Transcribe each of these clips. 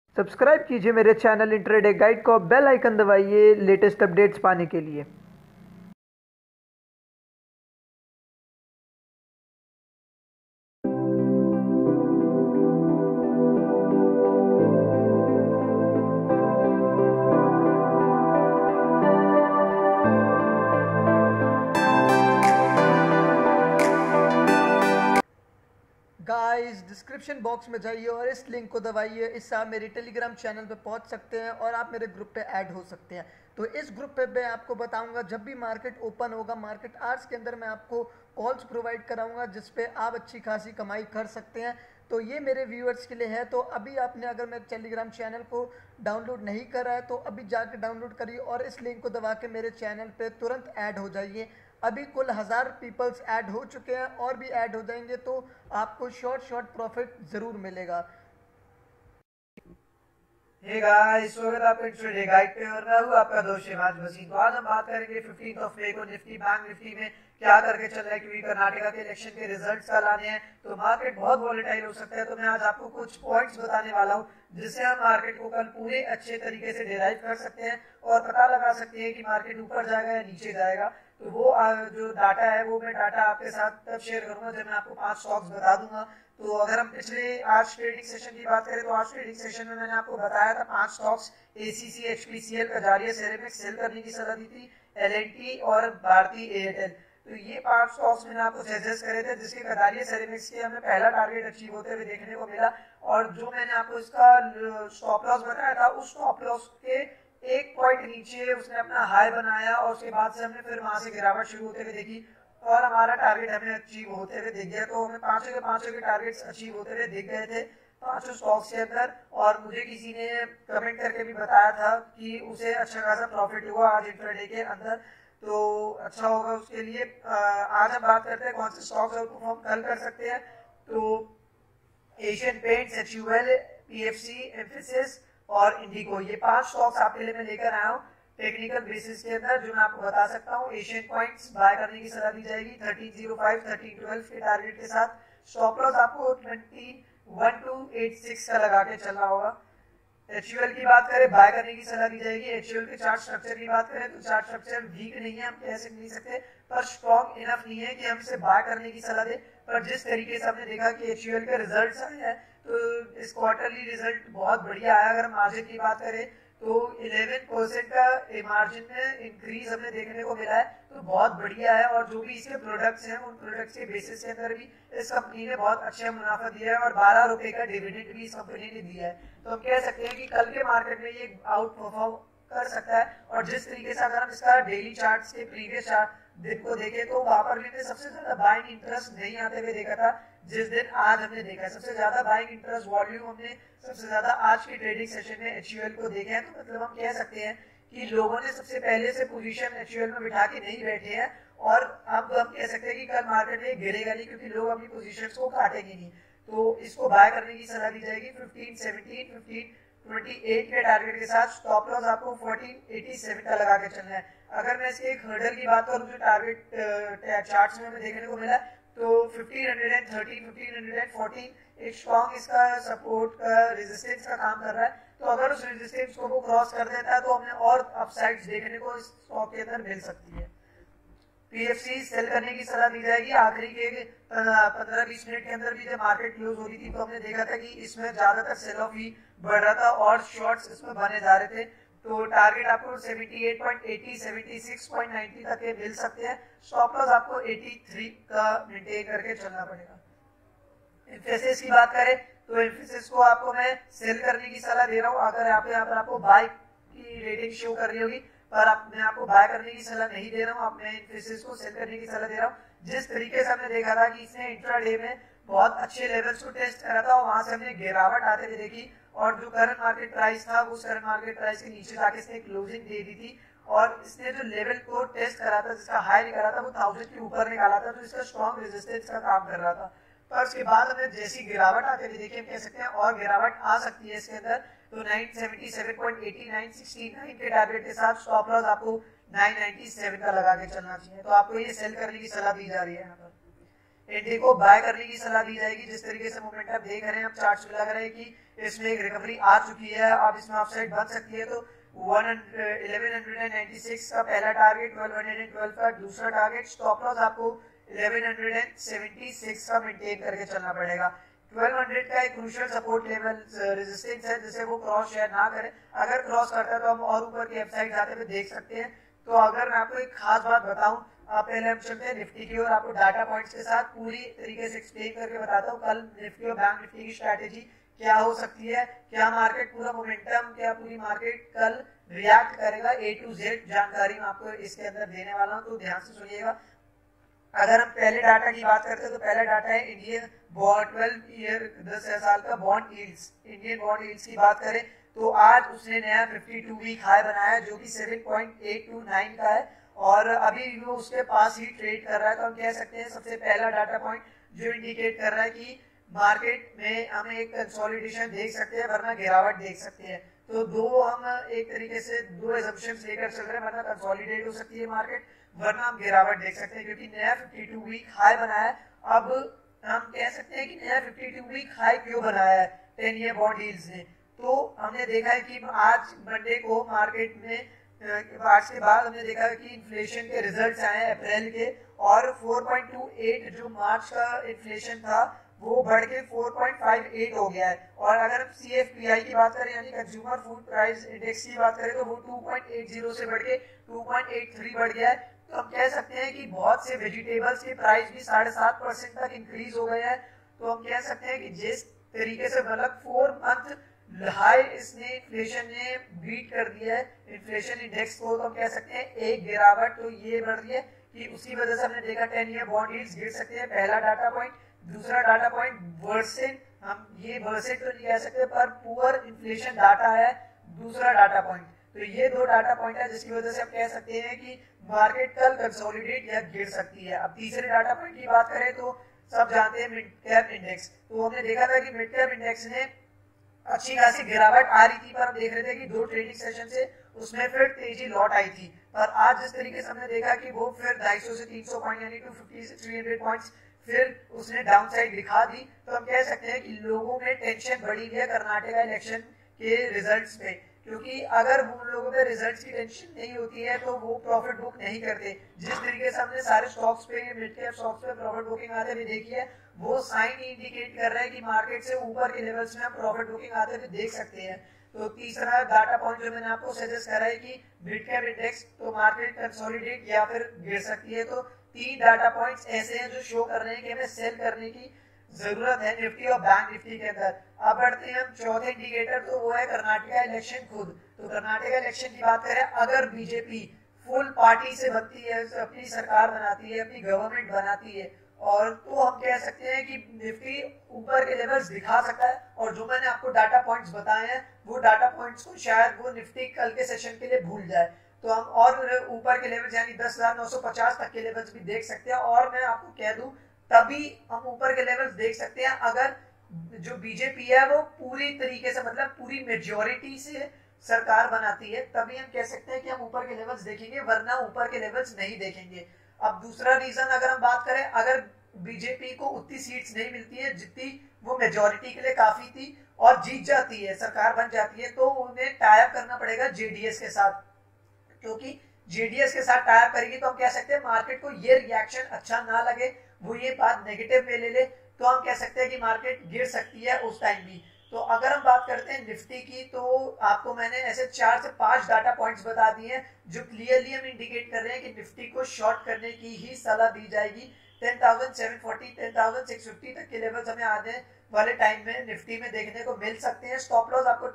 Subscribe कीजिए मेरे channel intraday guide को, बेल आइकन दबाइए लेटेस्ट अपडेट्स पाने के लिए। गाइस डिस्क्रिप्शन बॉक्स में जाइए और इस लिंक को दबाइए। इससे आप मेरे टेलीग्राम चैनल पे पहुंच सकते हैं और आप मेरे ग्रुप पे ऐड हो सकते हैं। तो इस ग्रुप पे मैं आपको बताऊंगा जब भी मार्केट ओपन होगा, मार्केट आवर्स के अंदर मैं आपको कॉल्स प्रोवाइड कराऊंगा जिसपे आप अच्छी खासी कमाई कर सकते हैं। तो ये मेरे व्यूअर्स के लिए है। तो अभी आपने अगर मेरे टेलीग्राम चैनल को डाउनलोड नहीं करा है तो अभी जाके डाउनलोड करिए और इस लिंक को दबा के मेरे चैनल पे तुरंत ऐड हो जाइए। अभी कुल 1000 पीपल्स ऐड हो चुके हैं और भी ऐड हो जाएंगे, तो आपको शॉर्ट प्रॉफिट जरूर मिलेगा। हे गाइस, स्वागत है आपका इंट्राडे गाइड पे और मैं हूं आपका दोस्त शिवाज वसीम। तो आज हम बात करेंगे 15 मई को निफ्टी बैंक निफ्टी में क्या करके चल रहा है, क्योंकि कर्नाटका के इलेक्शन के रिजल्ट्स कल आने हैं तो मार्केट बहुत वॉलेटाइल हो सकता है। तो मैं आज आपको कुछ पॉइंट्स बताने वाला हूं जिससे हम मार्केट को कल पूरे अच्छे तरीके से डिराइव कर सकते हैं और पता लगा सकते हैं कि मार्केट ऊपर जाएगा या नीचे जाएगा। तो वो जो डाटा है वो मैं डाटा आपके साथ तब शेयर करूंगा जब मैं आपको 5 स्टॉक्स बता दूंगा। तो अगर हम पिछले आज ट्रेडिंग सेशन की बात करें तो आज ट्रेडिंग सेशन में मैंने आपको बताया था 5 stocks ACC, HPCL, Kajaria ceramics sell करने की सलाह दी थी, एलएनटी और भारती एयरटेल। तो ये 5 स्टॉक्स मैंने आपको सजेस्ट करे थे जिसके कजारिया सेरेमिक्स के हमें पहला टारगेट अचीव होते हुए देखने को मिला। और जो मैंने आपको इसका स्टॉप लॉस बताया था उस स्टॉप लॉस के एक पॉइंट नीचे उसने अपना हाई बनाया और उसके बाद से हमने फिर वहां से गिरावट शुरू होते हुए देखी और हमारा टारगेट हमें अचीव होते हुए दिख गया। तो हमें पांचों के टारगेट्स अचीव होते हुए दिख गए थे पांचों स्टॉक्स के अंदर। और मुझे किसी ने कमेंट करके भी बताया था कि उसे अच्छा खासा प्रॉफिट हुआ आज इंट्राडे के अंदर, तो अच्छा होगा उसके लिए। आज हम बात करते हैं कौन से स्टॉक्स आउट परफॉर्म कल कर सकते हैं। तो Asian Paints, HUL, PFC, Mphasis और इंडिगो, ये 5 स्टॉक्स आपके लिए मैं लेकर आया हूँ टेक्निकल बेसिस के अंदर जो मैं आपको बता सकता हूँ। एशियन पॉइंट्स बाय करने की सलाह दी जाएगी 1305 1312 के टारगेट के साथ। स्टॉप लॉस आपको 21286 का लगा के चलना होगा। एचयूएल की बात करें बाय करने की सलाह दी जाएगी। एचयूएल के चार्ट स्ट्रक्चर की बात करें तो चार्ट स्ट्रक्चर वीक नहीं है, हम कह नहीं सकते, पर स्ट्रॉन्ग इनफ नहीं है कि हम इसे बाय करने की सलाह दें। पर जिस तरीके से हमने देखा कि एचयूएल के रिजल्ट्स आए हैं तो इस क्वार्टरली रिजल्ट बहुत बढ़िया आया। अगर मार्जिन की बात करें तो 11% का मार्जिन में इंक्रीज हमें देखने को मिला है, तो बहुत बढ़िया है। और जो भी इसके प्रोडक्ट्स हैं उन प्रोडक्ट्स के बेसिस के अंदर भी इस कंपनी ने बहुत अच्छा मुनाफा दिया है और 12 रुपए का डिविडेंड भी इस कंपनी ने दिया है। तो हम कह सकते हैं कि कल के मार्केट में ये आउट परफॉर्म कर सकता है। और जिस तरीके से अगर हम इसका डेली चार्ट्स के प्रीवियस चार्ट दिन को देखें तो वहां पर भी सबसे ज्यादा बाइंग इंटरेस्ट नहीं आते हुए देखा था जिस दिन आज हमने देखा है। सबसे ज्यादा बाइंग इंटरेस्ट वॉल्यूम हमने सबसे ज्यादा आज की ट्रेडिंग सेशन में एचयूएल को देखा है। तो मतलब हम कह सकते हैं कि लोगों ने सबसे पहले से पोजीशन एचयूएल में बिठा के नहीं बैठे हैं और अब हम कह सकते हैं कि कल मार्केट में गिरेगा नहीं क्योंकि लोग अपनी पोजीशंस को काटेंगे नहीं। तो इसको बाय करने की सलाह दी जाएगी 1517 1528 के टारगेट के साथ। स्टॉप लॉस आपको 1487 का लगा के चलना है। अगर मैं इसके एक हर्डल की बात करूं जो टारगेट चार्ट्स में हमें देखने को मिला तो 1513 1514 एक स्ट्रॉन्ग इसका सपोर्ट का रेजिस्टेंस का काम कर रहा है। तो अगर उस रेजिस्टेंस को वो क्रॉस कर देता है तो हमें और अपसाइड्स देखने को इस स्टॉक के अंदर मिल सकती है। पीएफसी सेल करने की सलाह दी जाएगी। आखिरी के 15-20 मिनट के अंदर भी जब मार्केट क्लोज हो रही थी तो हमने देखा था कि इसमें ज्यादातर सेल ऑफ ही बढ़ रहा था और शॉर्ट्स इसमें बने जा रहे थे। तो टारगेट आपको 78.80 76.90 तक के मिल सकते हैं। स्टॉप लॉस आपको 83 का मेंटेन करके चलना पड़ेगा। इन्फोसिस की बात करें तो इन्फोसिस को आपको मैं सेल करने की सलाह दे रहा हूँ। अगर यहाँ पर आपको बाय की रेटिंग शो कर रही होगी पर मैं आपको बाय करने की सलाह नहीं दे रहा हूँ, मैं इन्फोसिस को सेल करने की सलाह दे रहा हूँ। जिस तरीके से हमने देखा था कि इसने इंट्राडे में बहुत अच्छे लेवल्स को टेस्ट करा था और वहां से हमने गिरावट आते हुए देखी और जो करंट मार्केट प्राइस था उस करंट मार्केट प्राइस के नीचे जाके इसने क्लोजिंग दे दी थी और इसने जो लेवल को टेस्ट करा था जिसका हाई निकाला था वो 1000 के ऊपर निकाला था, तो इसका स्ट्रॉन्ग रेजिस्टेंस का काम कर रहा था। पर उसके बाद हमें जैसी गिरावट आते हुए देखिए, हम कह सकते हैं और गिरावट आ सकती है इसके अंदर। तो 977.80 969 के टारगेट के साथ स्टॉप लॉस आपको 997 का लगा के चलना चाहिए। तो आपको ये सेल करने की सलाह दी जा रही है यहाँ पर। इंडिको बाय करने की सलाह दी जाएगी। जिस तरीके से मोमेंटम देख रहे हैं हम चार्ट्स में, लग रहा है कि इसमें एक रिकवरी आ चुकी है, अब इसमें अपसाइड बन सकती है। तो 1196 का पहला टारगेट, 1212 का दूसरा टारगेट, स्टॉप लॉस आपको 1176 का मेंटेन करके चलना पड़ेगा। 1200 का एक क्रूशियल सपोर्ट लेवल रेजिस्टेंस है, जिसे वो क्रॉस शेयर ना करे। अगर क्रॉस करता है तो हम और ऊपर की वेबसाइट जाते हुए देख सकते हैं। तो अगर मैं आपको एक खास बात बताऊं, आप पहले हम चलते हैं निफ्टी की और आपको डाटा पॉइंट्स के साथ पूरी तरीके से एक्सप्लेन करके बताता हूँ कल निफ्टी और बैंक निफ्टी की स्ट्रैटेजी क्या हो सकती है, क्या मार्केट पूरा मोमेंटम, क्या पूरी मार्केट कल रिएक्ट करेगा। A to Z जानकारी मैं आपको इसके अंदर देने वाला हूँ, तो ध्यान से सुनिएगा। अगर हम पहले डाटा की बात करते हैं तो पहला डाटा है इंडियन 12 ईयर 10 साल का bond yields. Indian bond yields की बात करें तो आज उसने नया 52 वीक हाई बनाया जो कि 7.829 का है और अभी वो उसके पास ही ट्रेड कर रहा है। तो हम कह सकते हैं सबसे पहला डाटा पॉइंट जो इंडिकेट कर रहा है कि मार्केट में हम एक कंसोलिडेशन देख सकते हैं वरना गिरावट देख सकते हैं। तो दो हम एक तरीके से दो एजम्पशंस लेकर चल रहे हैं, वरना कंसोलिडेट हो सकती है मार्केट, वरना हम गिरावट देख सकते हैं क्योंकि नया 52 वीक हाई बनाया है। अब हम कह सकते हैं कि नया 52 वीक हाई क्यों बनाया है 10 ईयर बॉन्ड यील्ड्स ने। तो हमने देखा है कि आज मंडे को मार्केट में आज के बाद हमने देखा है कि इन्फ्लेशन के रिजल्ट्स आए हैं अप्रैल के और 4.28 जो मार्च का इन्फ्लेशन था वो बढ़ के 4.58 हो गया है। और अगर हम CFPI की बात करें यानी कंज्यूमर फूड प्राइस इंडेक्स की बात करें तो वो 2.80 से बढ़ के 2.83 बढ़ गया है। तो हम कह सकते हैं कि बहुत से वेजिटेबल्स के प्राइस भी 7.5% तक इंक्रीज हो गए हैं। तो हम कह सकते हैं कि जिस तरीके से मतलब 4 मंथ हाई इसने इन्फ्लेशन ने बीट कर दिया है इन्फ्लेशन इंडेक्स को, तो हम कह सकते हैं एक गिरावट तो ये बढ़ रही है कि उसकी वजह से हमने देखा 10 ईयर बॉन्ड यील्ड्स गिर सकते हैं। पहला डाटा पॉइंट। दूसरा डाटा पॉइंट वर्सेन, हम ये वर्सेन तो नहीं कह सकते पर पुअर इन्फ्लेशन डाटा है दूसरा डाटा पॉइंट। तो ये दो डाटा पॉइंट है जिसकी वजह से हम कह सकते हैं कि मार्केट कल कंसोलिडेट या गिर सकती है। अब तीसरे डाटा पॉइंट की बात करें तो सब जानते हैं मिड कैप इंडेक्स। तो हमने देखा था कि मिड कैप इंडेक्स ने अच्छी खासी गिरावट आ रही थी पर हम देख रहे थे कि दो ट्रेडिंग सेशन से उसमें फिर तेजी लौट आई थी। पर आज जिस तरीके से हमने देखा कि वो फिर 250 से 300 पॉइंट यानी 250 से 300 पॉइंट्स फिर उसने डाउन साइड दिखा दी। तो हम कह सकते हैं कि लोगों में टेंशन बढ़ी हुई है कर्नाटका इलेक्शन के रिजल्ट्स पे, क्योंकि अगर उन लोगों पे रिजल्ट्स की टेंशन नहीं होती है तो वो प्रॉफिट बुक नहीं करते। जिस तरीके से हमने सारे स्टॉक्स पे मिड कैप स्टॉक्स पे प्रॉफिट बुकिंग आते हुए देखी है वो साइन इंडिकेट कर रहा है कि मार्केट से ऊपर के लेवल्स में हम प्रॉफिट बुकिंग आते हुए देख सकते हैं। तो तीसरा डाटा पॉइंट जो मैंने आपको सजेस्ट करा है कि मिड कैप इंडेक्स तो मार्केट कंसोलिडेट या फिर गिर सकती है। तो 3 डाटा पॉइंट्स ऐसे हैं जो शो कर रहे हैं कि हमें सेल करने की जरूरत है निफ्टी और बैंक निफ्टी के अंदर। अब बढ़ते हैं हम चौथे इंडिकेटर, तो वो है कर्नाटका इलेक्शन खुद। तो कर्नाटका इलेक्शन की बात करें, अगर बीजेपी फुल पार्टी से बनती है, अपनी सरकार बनाती है, अपनी गवर्नमेंट बनाती है और तो हम कह सकते हैं कि निफ्टी ऊपर के लेवल्स दिखा सकता है। और जो मैंने आपको डाटा पॉइंट्स बताए हैं वो डाटा पॉइंट्स को शायद वो निफ्टी कल के सेशन के लिए भूल जाए, तो हम और ऊपर के लेवल यानी 10,950 तक के लेवल्स भी देख सकते हैं। और मैं आपको कह दूं तभी हम ऊपर के लेवल्स देख सकते हैं अगर जो बीजेपी है वो पूरी तरीके से मतलब पूरी मेजोरिटी से सरकार बनाती है, तभी हम कह सकते हैं कि हम ऊपर के लेवल्स देखेंगे, वरना ऊपर के लेवल्स नहीं देखेंगे। अब दूसरा रीजन अगर हम बात करें, अगर बीजेपी को उतनी सीट्स नहीं मिलती है जितनी वो मेजोरिटी के लिए काफी थी और जीत जाती है, सरकार बन जाती है, तो उन्हें टाई अप करना पड़ेगा जेडीएस के साथ। क्योंकि जेडीएस के साथ टाई अप करेगी तो हम कह सकते हैं मार्केट को ये रिएक्शन अच्छा ना लगे, वो ये बात नेगेटिव में ले ले, तो हम कह सकते हैं कि मार्केट गिर सकती है उस टाइम भी। तो अगर हम बात करते हैं निफ्टी की, तो आपको मैंने ऐसे 4 से 5 डाटा पॉइंट्स बता दिए हैं जो क्लियरली हम इंडिकेट कर रहे हैं कि निफ्टी को शॉर्ट करने की ही सलाह दी जाएगी। 10,740 10,650 तक के लेवल्स हमें आने वाले टाइम में निफ्टी में देखने को मिल सकते हैं। स्टॉप लॉस आपको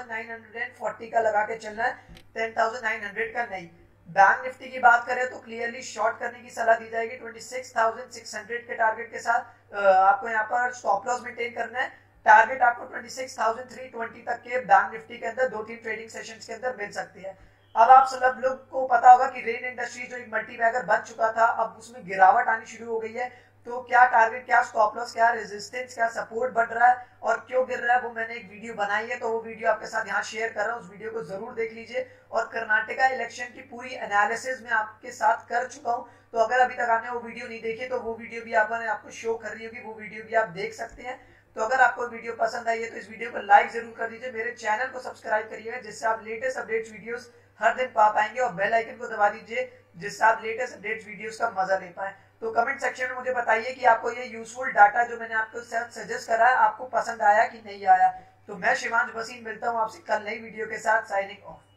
10,940 का लगा के चलना है, 10,900 का नहीं। बैंक निफ्टी की बात करें तो क्लियरली शॉर्ट करने की सलाह दी जाएगी 26,600 के टारगेट के साथ। आपको यहाँ पर स्टॉप लॉस मेंटेन करना है। टारगेट आपको 26,320 तक के बैंक निफ्टी के अंदर 2-3 ट्रेडिंग सेशंस के अंदर मिल सकती है। अब आप सब लोग को पता होगा कि रेन इंडस्ट्री जो एक मल्टी बैगर बन चुका था, अब उसमें गिरावट आनी शुरू हो गई है। तो क्या टारगेट, क्या स्टॉप लॉस, क्या रेजिस्टेंस, क्या सपोर्ट बढ़ रहा है और क्यों गिर रहा है, वो मैंने एक वीडियो बनाई है, तो वो वीडियो आपके साथ यहाँ शेयर कर रहा हूँ, उस वीडियो को जरूर देख लीजिए। और कर्नाटका इलेक्शन की पूरी एनालिसिस मैं आपके साथ कर चुका हूँ, तो अगर अभी तक आपने वो वीडियो नहीं देखी तो वो वीडियो भी आपको शो कर रही होगी, वो वीडियो भी आप देख सकते हैं। तो अगर आपको वीडियो पसंद आई है तो इस वीडियो को लाइक जरूर कर दीजिए, मेरे चैनल को सब्सक्राइब करिएगा जिससे आप लेटेस्ट अपडेट्स वीडियोस हर दिन पा पाएंगे, और बेल आइकन को दबा दीजिए जिससे आप लेटेस्ट अपडेट्स वीडियोस का मजा ले पाए। तो कमेंट सेक्शन में मुझे बताइए कि आपको ये यूजफुल डाटा जो मैंने आपको सजेस्ट करा है आपको पसंद आया कि नहीं आया। तो मैं शिवांश भसीन मिलता हूँ आपसे कल नई वीडियो के साथ, साइनिंग ऑफ।